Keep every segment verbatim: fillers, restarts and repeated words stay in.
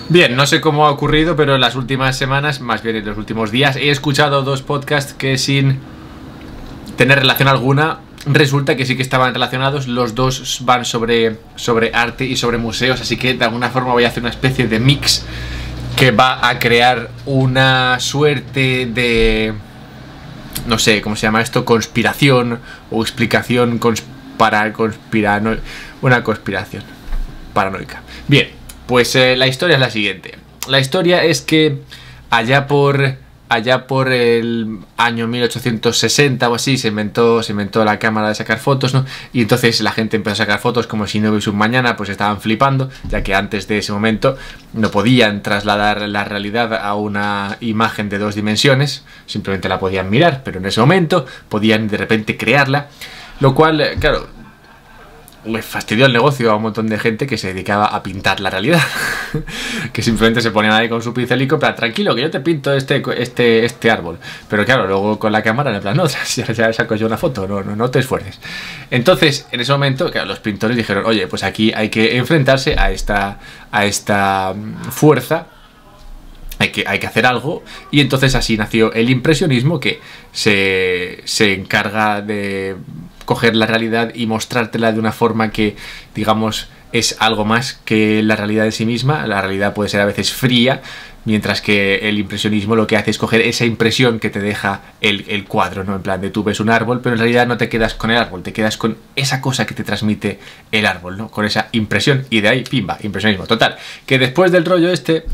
Bien, no sé cómo ha ocurrido, pero en las últimas semanas, más bien en los últimos días, he escuchado dos podcasts que sin tener relación alguna, resulta que sí que estaban relacionados. Los dos van sobre, sobre arte y sobre museos, así que de alguna forma voy a hacer una especie de mix que va a crear una suerte de... no sé, ¿cómo se llama esto? Conspiración o explicación para conspirar... No, una conspiración paranoica. Bien, pues eh, la historia es la siguiente. La historia es que allá por... allá por el año mil ochocientos sesenta o así se inventó, se inventó la cámara de sacar fotos, ¿no? Y entonces la gente empezó a sacar fotos como si no hubiese un mañana, pues estaban flipando, ya que antes de ese momento no podían trasladar la realidad a una imagen de dos dimensiones, simplemente la podían mirar, pero en ese momento podían de repente crearla, lo cual, claro, le fastidió el negocio a un montón de gente que se dedicaba a pintar la realidad. Que simplemente se ponían ahí con su pincelico, pero tranquilo, que yo te pinto este, este, este árbol. Pero claro, luego con la cámara, en plan, no, ya, ya saco yo una foto, no, no, no te esfuerces. Entonces, en ese momento, claro, los pintores dijeron, oye, pues aquí hay que enfrentarse a esta, a esta fuerza. Hay que, hay que hacer algo, y entonces así nació el impresionismo, que se, se encarga de coger la realidad y mostrártela de una forma que, digamos, es algo más que la realidad en sí misma. La realidad puede ser a veces fría, mientras que el impresionismo lo que hace es coger esa impresión que te deja el, el cuadro, ¿no? En plan de tú ves un árbol, pero en realidad no te quedas con el árbol, te quedas con esa cosa que te transmite el árbol, ¿no? Con esa impresión, y de ahí, pimba, impresionismo. Total, que después del rollo este...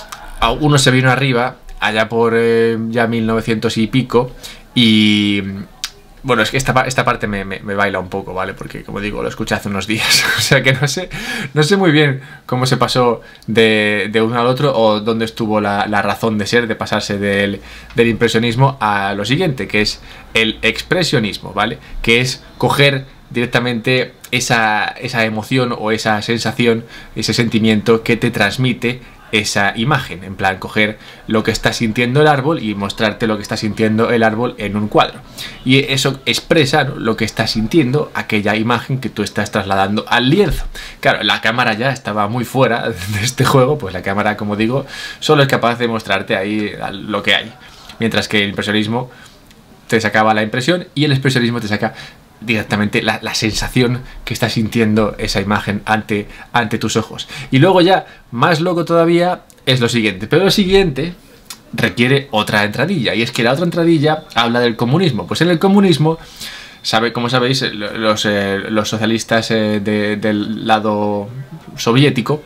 uno se vino arriba, allá por eh, ya mil novecientos y pico, y... bueno, es que esta, esta parte me, me, me baila un poco, ¿vale? Porque, como digo, lo escuché hace unos días. O sea que no sé, no sé muy bien cómo se pasó de, de uno al otro, o dónde estuvo la, la razón de ser, de pasarse del, del impresionismo a lo siguiente, que es el expresionismo, ¿vale? Que es coger directamente esa, esa emoción o esa sensación, ese sentimiento que te transmite esa imagen, en plan coger lo que está sintiendo el árbol y mostrarte lo que está sintiendo el árbol en un cuadro, y eso expresa, ¿no?, lo que está sintiendo aquella imagen que tú estás trasladando al lienzo. Claro, la cámara ya estaba muy fuera de este juego, pues la cámara, como digo, solo es capaz de mostrarte ahí lo que hay, mientras que el impresionismo te sacaba la impresión y el expresionismo te saca directamente la, la sensación que está sintiendo esa imagen ante, ante tus ojos. Y luego ya, más loco todavía, es lo siguiente. Pero lo siguiente requiere otra entradilla, y es que la otra entradilla habla del comunismo. Pues en el comunismo, sabe, como sabéis, los, eh, los socialistas eh, de, del lado soviético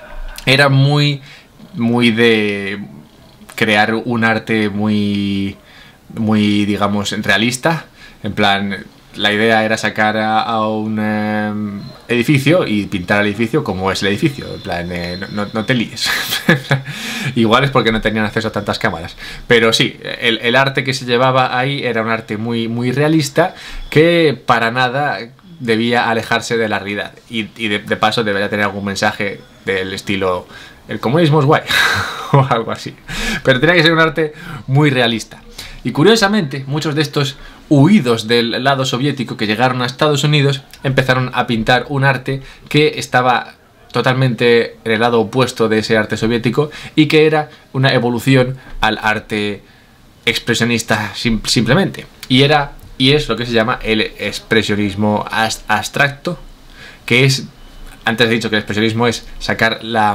eran muy, muy de crear un arte muy, muy, digamos, realista. En plan... la idea era sacar a, a un eh, edificio y pintar el edificio como es el edificio. En plan, eh, no, no te líes. Igual es porque no tenían acceso a tantas cámaras. Pero sí, el, el arte que se llevaba ahí era un arte muy, muy realista, que para nada debía alejarse de la realidad. Y, y de, de paso debería tener algún mensaje del estilo: el comunismo es guay, o algo así. Pero tenía que ser un arte muy realista. Y curiosamente, muchos de estos huidos del lado soviético que llegaron a Estados Unidos empezaron a pintar un arte que estaba totalmente en el lado opuesto de ese arte soviético, y que era una evolución al arte expresionista sim simplemente. Y era y es lo que se llama el expresionismo abstracto, que es, antes he dicho que el expresionismo es sacar la,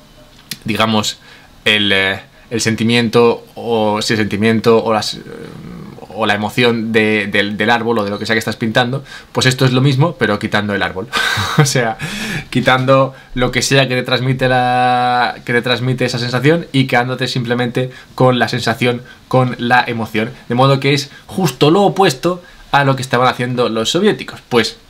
digamos, el... Eh, el sentimiento, o si el sentimiento o, las, o la emoción de, de, del árbol o de lo que sea que estás pintando. Pues esto es lo mismo, pero quitando el árbol. O sea, quitando lo que sea que te transmite la que te transmite esa sensación, y quedándote simplemente con la sensación, con la emoción. De modo que es justo lo opuesto a lo que estaban haciendo los soviéticos. Pues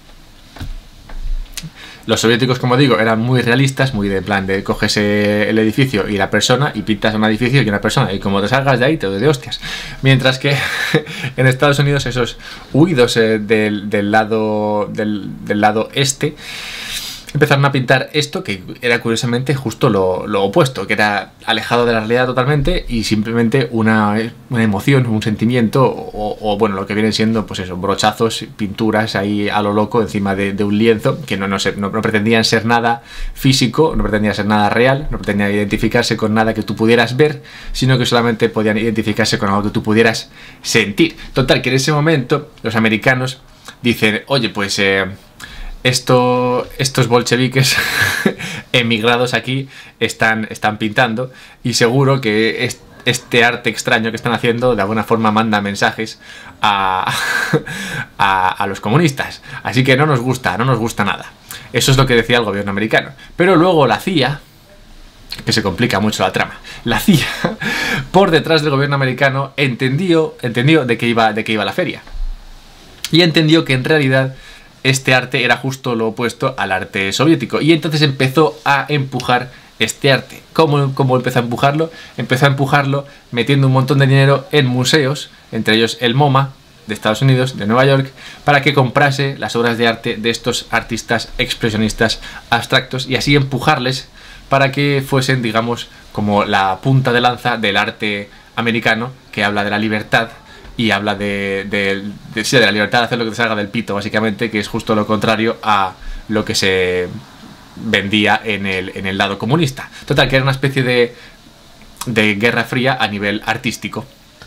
los soviéticos, como digo, eran muy realistas, muy de plan de coges el edificio y la persona y pintas un edificio y una persona, y como te salgas de ahí te doy de hostias. Mientras que en Estados Unidos esos huidos eh, del, del, lado, del, del lado este empezaron a pintar esto que era curiosamente justo lo, lo opuesto, que era alejado de la realidad totalmente y simplemente una, una emoción, un sentimiento o, o bueno, lo que vienen siendo pues eso, brochazos, pinturas ahí a lo loco encima de, de un lienzo que no, no, se, no, no pretendían ser nada físico, no pretendían ser nada real, no pretendían identificarse con nada que tú pudieras ver, sino que solamente podían identificarse con algo que tú pudieras sentir. Total, que en ese momento los americanos dicen, oye, pues eh, esto, estos bolcheviques emigrados aquí están, están pintando y seguro que es, este arte extraño que están haciendo de alguna forma manda mensajes a, a, a los comunistas. Así que no nos gusta, no nos gusta nada. Eso es lo que decía el gobierno americano. Pero luego la C I A, que se complica mucho la trama, la C I A, por detrás del gobierno americano, entendió, entendió de qué iba, de qué iba la feria. Y entendió que en realidad este arte era justo lo opuesto al arte soviético. Y entonces empezó a empujar este arte. ¿Cómo, cómo empezó a empujarlo? Empezó a empujarlo metiendo un montón de dinero en museos, entre ellos el MoMA de Estados Unidos, de Nueva York, para que comprase las obras de arte de estos artistas expresionistas abstractos y así empujarles para que fuesen, digamos, como la punta de lanza del arte americano, que habla de la libertad y habla de, de, de, sí, de la libertad de hacer lo que te salga del pito, básicamente, que es justo lo contrario a lo que se vendía en el, en el lado comunista. Total, que era una especie de, de guerra fría a nivel artístico.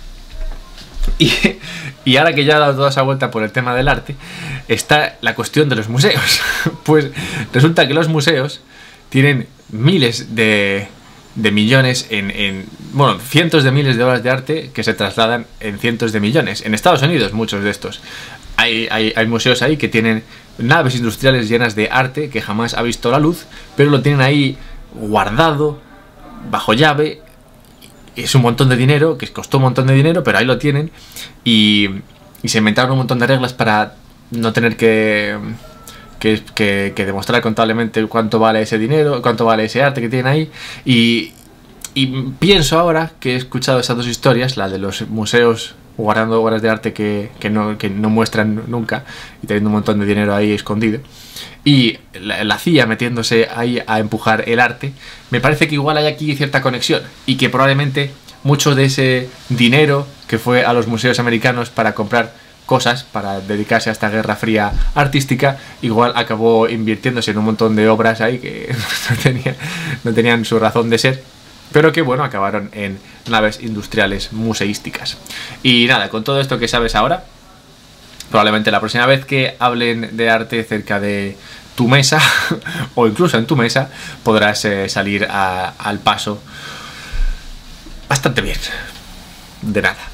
Y, y ahora que ya he dado toda esa vuelta por el tema del arte, está la cuestión de los museos. Pues resulta que los museos tienen miles de... de millones en, en, bueno, cientos de miles de obras de arte que se trasladan en cientos de millones. En Estados Unidos, muchos de estos. Hay, hay, hay museos ahí que tienen naves industriales llenas de arte que jamás ha visto la luz, pero lo tienen ahí guardado, bajo llave. Es un montón de dinero, que costó un montón de dinero, pero ahí lo tienen. Y, y se inventaron un montón de reglas para no tener que... Que, que, que demostrar contablemente cuánto vale ese dinero, cuánto vale ese arte que tienen ahí. Y, y pienso ahora que he escuchado esas dos historias, la de los museos guardando obras de arte que, que, no, que no muestran nunca y teniendo un montón de dinero ahí escondido, y la, la C I A metiéndose ahí a empujar el arte. Me parece que igual hay aquí cierta conexión y que probablemente mucho de ese dinero que fue a los museos americanos para comprar cosas, para dedicarse a esta guerra fría artística, igual acabó invirtiéndose en un montón de obras ahí que no tenían, no tenían su razón de ser, pero que bueno, acabaron en naves industriales museísticas. Y nada, con todo esto que sabes ahora, probablemente la próxima vez que hablen de arte cerca de tu mesa o incluso en tu mesa, podrás eh, salir a, al paso bastante bien. De nada.